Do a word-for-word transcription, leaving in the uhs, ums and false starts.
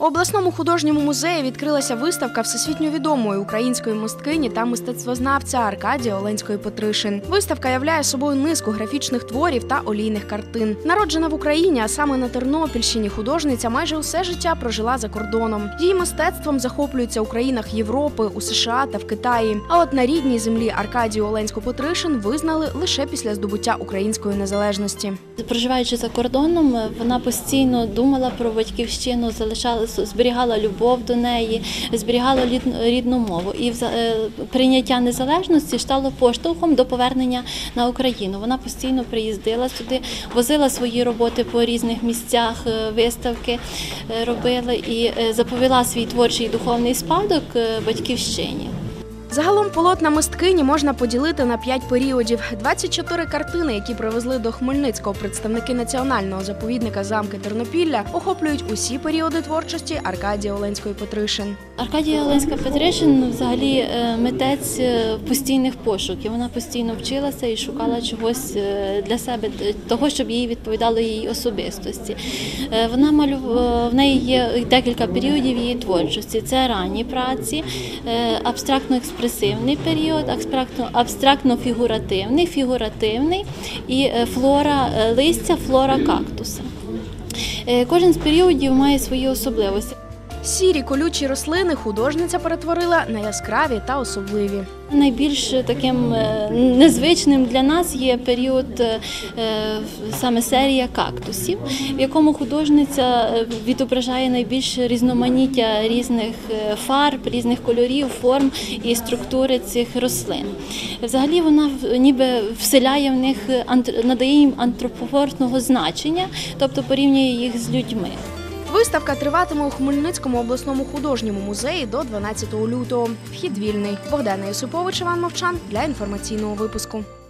У обласному художньому музеї відкрилася виставка всесвітньо відомої української мисткині та мистецтвознавця Аркадії Оленської-Петришин. Виставка являє собою низку графічних творів та олійних картин. Народжена в Україні, а саме на Тернопільщині, художниця майже усе життя прожила за кордоном. Її мистецтвом захоплюються у країнах Європи, у США та в Китаї. А от на рідній землі Аркадію Оленську-Петришин визнали лише після здобуття української незалежності. Проживаючи за кордоном, вона постійно думала про батьківщину, залишала, зберігала любов до неї, зберігала рідну мову. І прийняття незалежності стало поштовхом до повернення на Україну. Вона постійно приїздила сюди, возила свої роботи по різних місцях, виставки робила і заповіла свій творчий і духовний спадок батьківщині. Загалом полотна мисткині можна поділити на п'ять періодів. двадцять чотири картини, які привезли до Хмельницького представники національного заповідника замки Тернопілля, охоплюють усі періоди творчості Аркадії Оленської-Петришин. Аркадія Оленська-Петришин взагалі митець постійних пошуків. Вона постійно вчилася і шукала чогось для себе, того, щоб їй відповідало її особистості. Вона малювала, в неї є декілька періодів її творчості. Це ранні праці, абстрактно-експресивний період, абстрактно-фігуративний, фігуративний і флора листя, флора кактуса. Кожен з періодів має свої особливості. Сірі колючі рослини художниця перетворила на яскраві та особливі. Найбільш таким незвичним для нас є період, саме серія кактусів, в якому художниця відображає найбільш різноманіття різних фарб, різних кольорів, форм і структури цих рослин. Взагалі вона ніби вселяє в них, надає їм антропоморфного значення, тобто порівнює їх з людьми. Виставка триватиме у Хмельницькому обласному художньому музеї до дванадцятого лютого. Вхід вільний. Богдана Юсупович, Іван Мовчан для інформаційного випуску.